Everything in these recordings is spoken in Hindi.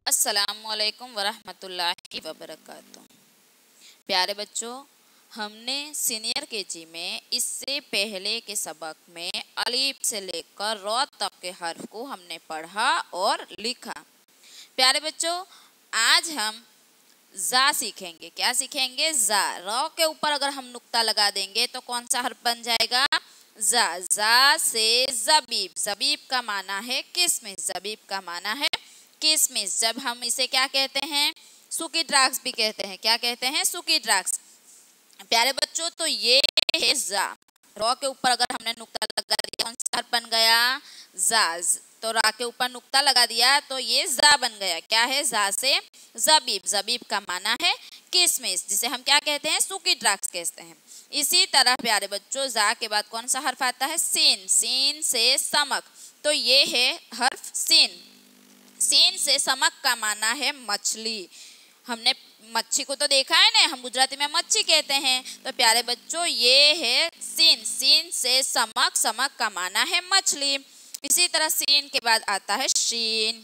अस्सलामुअलैकुम वरहमतुल्लाहि वबरकातुहू। प्यारे बच्चों, हमने सीनियर केजी में इससे पहले के सबक में अलीफ से लेकर रॉ तक के हर्फ को हमने पढ़ा और लिखा। प्यारे बच्चों, आज हम जा सीखेंगे। क्या सीखेंगे? जा। रॉ के ऊपर अगर हम नुक्ता लगा देंगे तो कौन सा हर्फ बन जाएगा? जा। जा से जबीब। जबीब का माना है किसमिस। जबीब का माना है किसमिस। जब हम इसे क्या कहते हैं? सूखी द्राक्ष भी कहते हैं। क्या कहते हैं? सूखी द्राक्ष। प्यारे बच्चों, तो ये है जा। रॉ के ऊपर अगर हमने नुक्ता लगा दिया कौन सा हर्फ बन गया? जा। तो रा के ऊपर नुक्ता लगा दिया तो ये जा बन गया। क्या है? जा से जबीब। जबीब का माना है किसमिस, जिसे हम क्या कहते हैं? सूखी द्राक्ष कहते हैं। इसी तरह प्यारे बच्चों, जा के बाद कौन सा हर्फ आता है? सीन। सीन से समक। तो ये है हर्फ सीन। सीन से समक का माना है मछली। हमने मच्छी को तो देखा है ना, हम गुजराती में मच्छी कहते हैं। तो प्यारे बच्चों, ये है सीन। सीन से समक। समक का माना है मछली। इसी तरह सीन के बाद आता है शीन।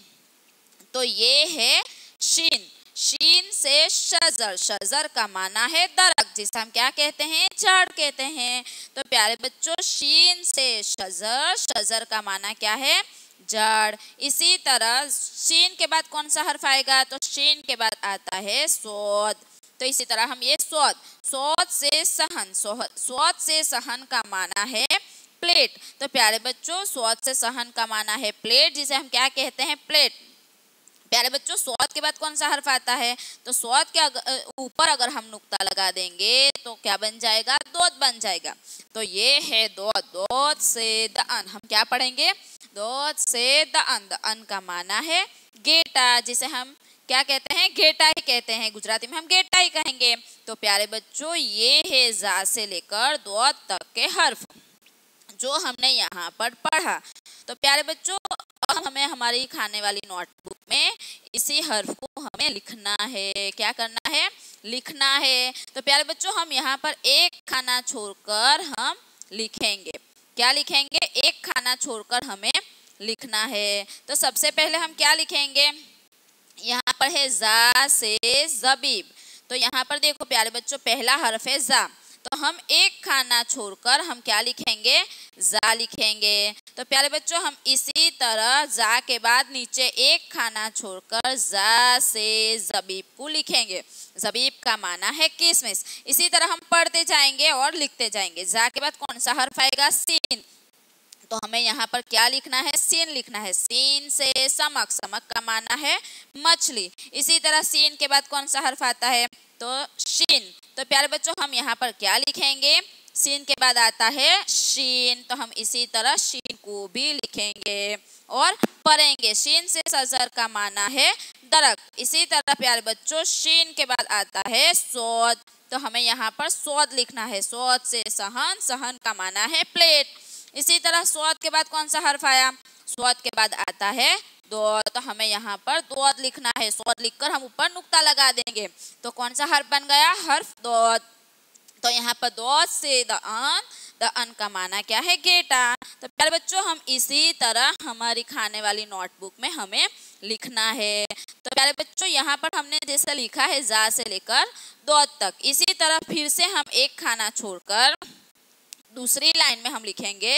तो ये है शीन। शीन से शजर। शजर का माना है दरख्त, जिसे हम क्या कहते हैं? झाड़ कहते हैं। तो प्यारे बच्चों, शीन से शजर। शजर का माना क्या है? जड़। इसी तरह शीन के बाद कौन सा हर्फ आएगा? तो शीन के बाद आता है सोद। तो इसी तरह हम ये सोद। सोद से सहन। सोद से सहन का माना है प्लेट। तो प्यारे बच्चों, सोद से सहन का माना है प्लेट, जिसे हम क्या कहते हैं? प्लेट। प्यारे बच्चों, सोद के बाद कौन सा हर्फ आता है? तो सोद के ऊपर अगर हम नुक्ता लगा देंगे तो क्या बन जाएगा? दोद बन जाएगा। तो ये है दोद। दोद से दअन। हम क्या पढ़ेंगे? दोद से दअन। दअन का माना है गेटा, जिसे हम क्या कहते हैं? गेटा ही कहते हैं। गुजराती में हम गेटा ही कहेंगे। तो प्यारे बच्चों, ये है जा से लेकर दोद तक के हर्फ जो हमने यहाँ पर पढ़ा। तो प्यारे बच्चों, हमें हमारी खाने वाली नोटबुक में इसी हर्फ को हमें लिखना है। क्या करना है? लिखना है। तो प्यारे बच्चों, हम यहाँ पर एक खाना छोड़कर हम लिखेंगे। क्या लिखेंगे? एक खाना छोड़कर हमें लिखना है। तो सबसे पहले हम क्या लिखेंगे? यहाँ पर है जा से जबीब। तो यहाँ पर देखो प्यारे बच्चों, पहला हर्फ है जा। तो हम एक खाना छोड़कर हम क्या लिखेंगे? जा लिखेंगे। तो प्यारे बच्चों, हम इसी तरह जा के बाद नीचे एक खाना छोड़कर जा से जबीब को लिखेंगे। जबीब का माना है किसमिस। इसी तरह हम पढ़ते जाएंगे और लिखते जाएंगे। जा के बाद कौन सा हर्फ आएगा? सीन। तो हमें यहाँ पर क्या लिखना है? सीन लिखना है। सीन से समक। समक का माना है मछली। इसी तरह सीन के बाद कौन सा हर्फ आता है? तो शीन। तो प्यारे बच्चों, हम यहाँ पर क्या लिखेंगे? सीन के बाद आता है शीन। तो हम इसी तरह शीन को भी लिखेंगे और पढ़ेंगे। शीन से सजर का माना है दरख्त। इसी तरह प्यारे बच्चों, शीन के बाद आता है सोद। तो हमें यहाँ पर सोद लिखना है। सोद से सहन। सहन का माना है प्लेट। इसी तरह सोद के बाद कौन सा हर्फ आया? सोद के बाद आता है दोद। तो हमें यहाँ पर दोद लिखना है। सोद लिखकर हम ऊपर नुक्ता लगा देंगे तो कौन सा हर्फ बन गया? हर्फ दोद। तो यहाँ पर दोद से दअन। दअन का माना क्या है? गेटा। तो प्यारे बच्चों, हम इसी तरह हमारी खाने वाली नोटबुक में हमें लिखना है। तो प्यारे बच्चों, यहाँ पर हमने जैसा लिखा है जा से लेकर दोद तक, इसी तरह फिर से हम एक खाना छोड़कर दूसरी लाइन में हम लिखेंगे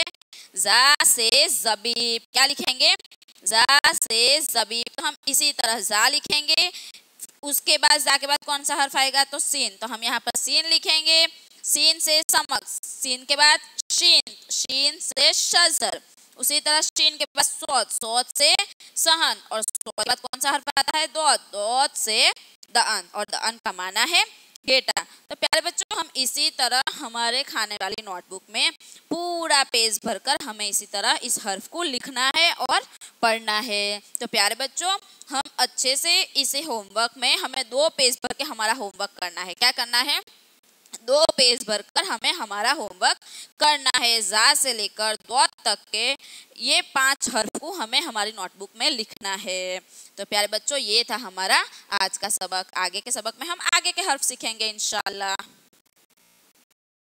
जा से जबीब। क्या लिखेंगे? जा से जबीब। तो हम इसी तरह जा लिखेंगे। उसके बाद जा के बाद कौन सा हर्फ आएगा? तो सीन। तो हम यहाँ पर सीन लिखेंगे। सीन से समक। सीन के बाद शीन। शीन से शजर। उसी तरह शीन के बाद सोद। सोद से सहन। और सोद के बाद कौन सा हर्फ आता है? दोद। दोद से दअन। और दअन का माना है गेटा। तो प्यारे बच्चों, हम इसी तरह हमारे खाने वाली नोटबुक में पूरा पेज भरकर हमें इसी तरह इस हर्फ को लिखना है और पढ़ना है। तो प्यारे बच्चों, हम अच्छे से इसे होमवर्क में हमें 2 पेज भर के हमारा होमवर्क करना है। क्या करना है? 2 पेज भरकर हमें हमारा होमवर्क करना है। जा से लेकर दोद तक के ये 5 हर्फ को हमें हमारी नोटबुक में लिखना है। तो प्यारे बच्चों, ये था हमारा आज का सबक। आगे के सबक में हम आगे के हर्फ सीखेंगे इंशाल्लाह।